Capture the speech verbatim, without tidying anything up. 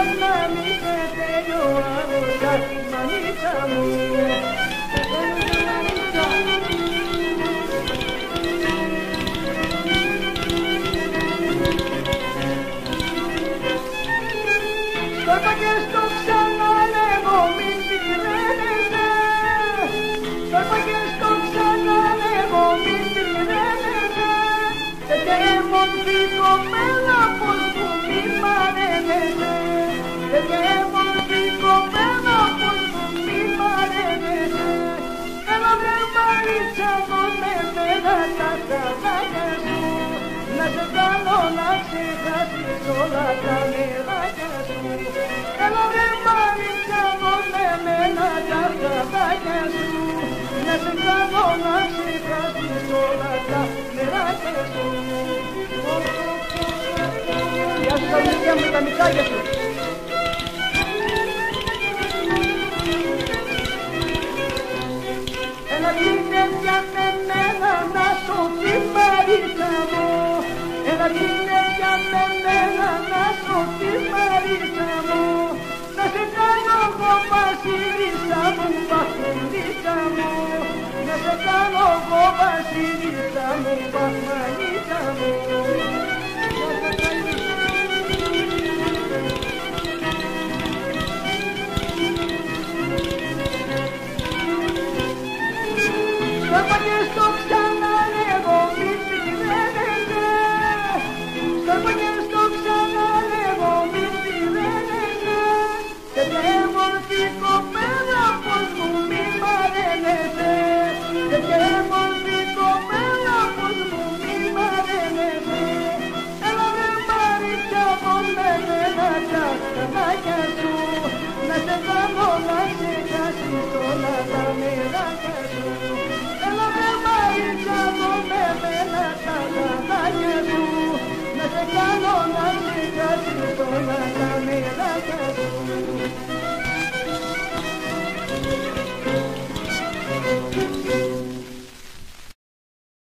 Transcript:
να μην σε τέλειο άγωσα, μανίτσα μου. Στο είπα και στο ξαναλέγω μην τυραίνεσαι. Στο είπα και στο ξαναλέγω μην τυραίνεσαι. Τέτοια μορφή κοπέλα πως μου μη παρένεσαι. Τέτοια μορφή κοπέλα πως μου μη παρένεσαι. Έλα βρε Μαρίτσα μου με μένα τα χαδάκια σου. Να σε κάνω να ξεχάσεις όλα τα νεράκια σου. Έλα βρε Μαρίτσα μου με μένα τα χαδάκια σου. Να σε κάνω να ξεχάσεις όλα τα νεράκια σου. Γεια σου Καληνικιά με τα μυτσάκια σου. Έλα γίνε πια με μένα να σωθεί Μαρίτσα μου. Έλα γίνε πια με μένα να σωθεί Μαρίτσα μου. Να σε κάνω εγώ βασίλισσα μου, παχμανίτσα μου. Να σε κάνω εγώ βασίλισσα μου, παχμανίτσα μου. Στο είπα και στο ξαναλέγω μην τυραίνεσαι. Στο είπα και στο ξαναλέγω μην τυραίνεσαι. Τέτοια μορφή κοπέλα πως μου μη παρένεσαι. Τέτοια μορφή κοπέλα πως μου μη παρένεσαι. Έλα βρε Μαρίτσα μου με μένα τα χαδάκια σου. Να σε κάνω να ξεχάσεις όλα τα νεράκια σου. Έλα βρε Μαρίτσα μου με μένα τα χαδάκια σου. Να σε κάνω να ξεχάσεις όλα τα νεράκια σου.